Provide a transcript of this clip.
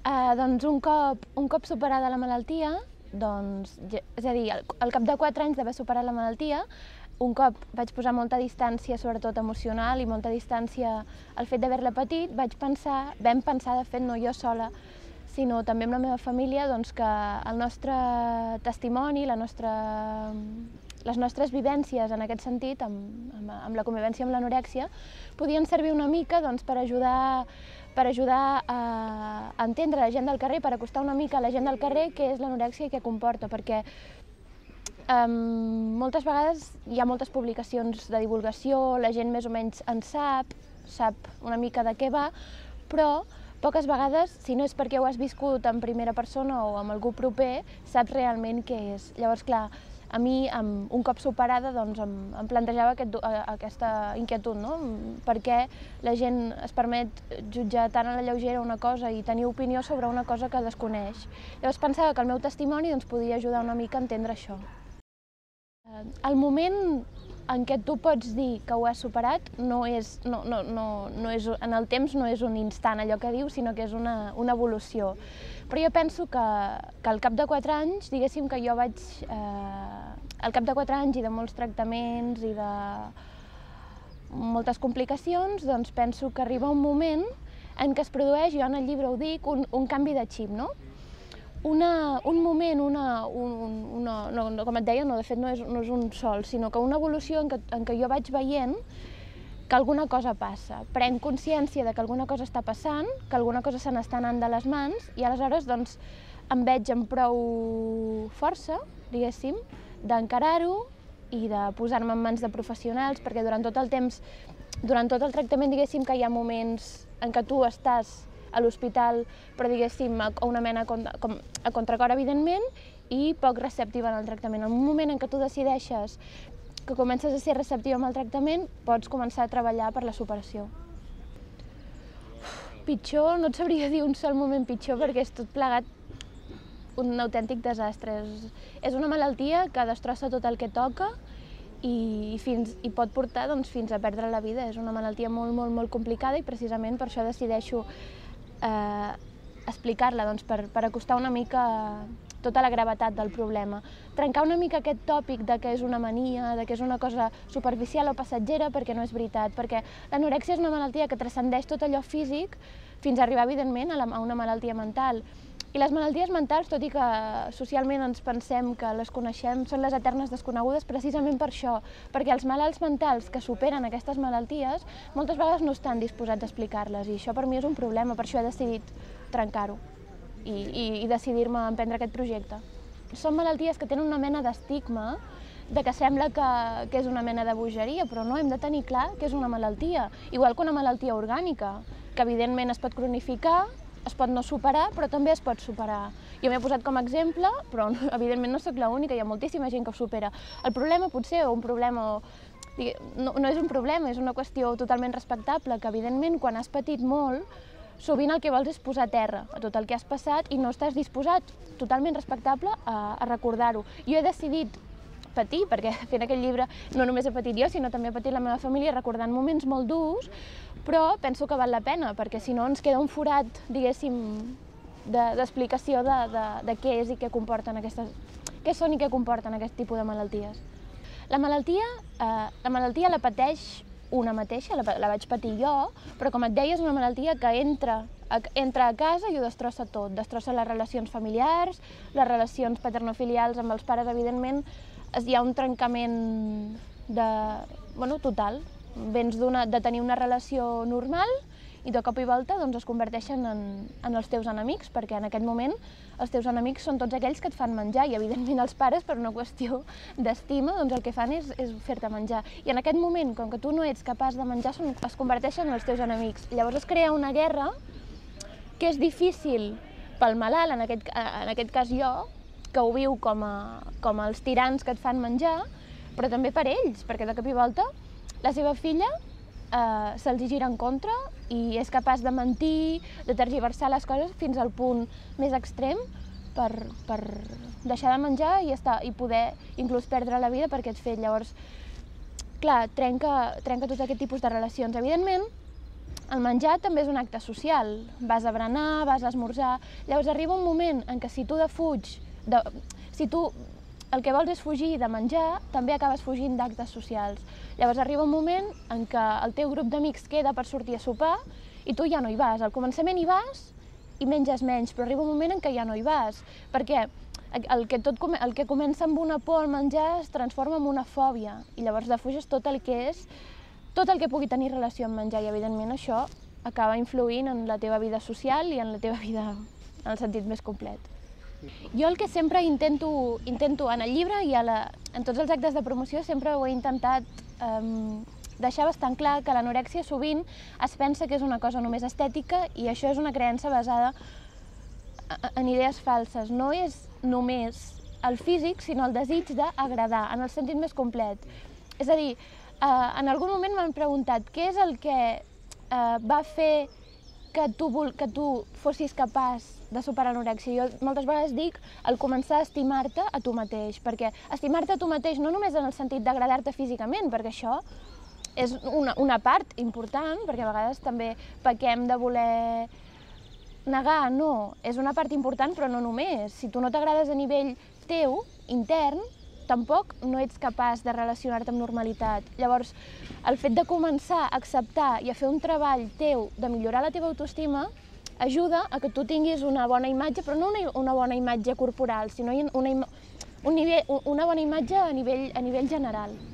Doncs un cop superada la malaltia, doncs, és a dir, al cap de 4 anys d'haver superat la malaltia, un cop vaig posar molta distància, sobretot emocional, i molta distància al fet d'haver-la patit, vam pensar, de fet, no jo sola, sinó també amb la meva família, doncs, que el nostre testimoni, les nostres vivències en aquest sentit, amb la convivència amb l'anorèxia, podien servir una mica doncs, per ajudar a entendre la gent del carrer, per acostar una mica a la gent del carrer què és l'anorèxia i què comporta, perquè moltes vegades hi ha moltes publicacions de divulgació, la gent més o menys en sap una mica de què va, però poques vegades, si no és perquè ho has viscut en primera persona o amb algú proper, saps realment què és. Llavors, clar, a mi, un cop superada, doncs, em plantejava aquesta inquietud, no? Per què la gent es permet jutjar tan a la lleugera una cosa i tenir opinió sobre una cosa que desconeix. Llavors pensava que el meu testimoni podia ajudar una mica a entendre això. El moment en què tu pots dir que ho has superat en el temps no és un instant, allò que dius, sinó que és una evolució. Però jo penso que al cap de 4 anys, diguéssim que jo vaig... Al cap de 4 anys i de molts tractaments i de moltes complicacions, doncs penso que arriba un moment en què es produeix, jo en el llibre ho dic, un canvi de xip, no? Un moment, com et deia, de fet no és un sol, sinó que una evolució en què jo vaig veient que alguna cosa passa. Prenc consciència de que alguna cosa està passant, que alguna cosa se n'està anant de les mans, i aleshores doncs, em veig amb prou força, diguéssim, d'encarar-ho i de posar-me en mans de professionals, perquè durant tot el tractament, diguéssim que hi ha moments en què tu estàs a l'hospital, però diguéssim a una mena a contracor, evidentment, i poc receptiva en el tractament. En un moment en què tu decideixes que comences a ser receptiva amb el tractament, pots començar a treballar per la superació. Pitjor, no et sabria dir un sol moment pitjor, perquè és tot plegat un autèntic desastre. És una malaltia que destrossa tot el que toca i pot portar fins a perdre la vida. És una malaltia molt, molt, molt complicada i precisament per això decideixo explicar-la, per acostar una mica tota la gravetat del problema. Trencar una mica aquest tòpic de que és una mania, de que és una cosa superficial o passatgera, perquè no és veritat, perquè l'anorèxia és una malaltia que transcendeix tot allò físic fins a arribar, evidentment, a una malaltia mental. I les malalties mentals, tot i que socialment ens pensem que les coneixem, són les eternes desconegudes precisament per això, perquè els malalts mentals que superen aquestes malalties moltes vegades no estan disposats a explicar-les, i això per mi és un problema, per això he decidit trencar-ho i decidir-me a emprendre aquest projecte. Són malalties que tenen una mena d'estigma, de que sembla que és una mena de bogeria, però no, hem de tenir clar que és una malaltia, igual que una malaltia orgànica, que evidentment es pot cronificar, es pot no superar, però també es pot superar. Jo m'he posat com a exemple, però evidentment no sóc l'única, hi ha moltíssima gent que ho supera. El problema potser, no és un problema, és una qüestió totalment respectable, que evidentment quan has patit molt, sovint el que vols és posar terra a tot el que has passat i no estàs disposat, totalment respectable, a recordar-ho. Jo he decidit patir, perquè fent aquest llibre no només he patit jo, sinó també ha patit la meva família recordant moments molt durs, però penso que val la pena, perquè si no ens queda un forat, diguéssim, d'explicació de què és i què comporten què són i què comporten aquest tipus de malalties. La malaltia la pateix una mateixa, la vaig patir jo, però com et deia és una malaltia que entra a casa i ho destrossa tot, destrossa les relacions familiars, les relacions paternofilials amb els pares, evidentment, hi ha un trencament total. Vens de tenir una relació normal i de cop i volta es converteixen en els teus enemics, perquè en aquest moment els teus enemics són tots aquells que et fan menjar i evidentment els pares, per una qüestió d'estima, el que fan és fer-te menjar. I en aquest moment, com que tu no ets capaç de menjar, es converteixen en els teus enemics. Llavors es crea una guerra que és difícil pel malalt, en aquest cas jo, que ho viu com els tirans que et fan menjar, però també per ells, perquè de cop i volta la seva filla se'ls gira en contra i és capaç de mentir, de tergiversar les coses fins al punt més extrem per deixar de menjar i poder inclús perdre la vida per aquest fet. Llavors, clar, trenca tot aquest tipus de relacions. Evidentment, El menjar també és un acte social. Vas a berenar, vas a esmorzar. Llavors arriba un moment en què si tu defuig, si tu el que vols és fugir de menjar, també acabes fugint d'actes socials. Llavors arriba un moment en què el teu grup d'amics queda per sortir a sopar i tu ja no hi vas. Al començament hi vas i menges menys, però arriba un moment en què ja no hi vas, perquè el que comença amb una por al menjar es transforma en una fòbia i llavors defuges tot el que pugui tenir relació amb menjar i evidentment això acaba influint en la teva vida social i en la teva vida en el sentit més complet. Jo el que sempre intento en el llibre i en tots els actes de promoció sempre ho he intentat deixar bastant clar que l'anorèxia sovint es pensa que és una cosa només estètica i això és una creença basada en idees falses. No és només el físic, sinó el desig d'agradar, en el sentit més complet. És a dir, en algun moment m'han preguntat què és el que va fer que tu fossis capaç de superar l'anorèxia. Jo moltes vegades dic el començar a estimar-te a tu mateix, perquè estimar-te a tu mateix no només en el sentit d'agradar-te físicament, perquè això és una part important, perquè a vegades també pequem de voler negar, no, és una part important però no només. Si tu no t'agrades a nivell teu, intern, tampoc no ets capaç de relacionar-te amb normalitat. Llavors, el fet de començar a acceptar i a fer un treball teu de millorar la teva autoestima ajuda a que tu tinguis una bona imatge, però no una bona imatge corporal, sinó una bona imatge a nivell general.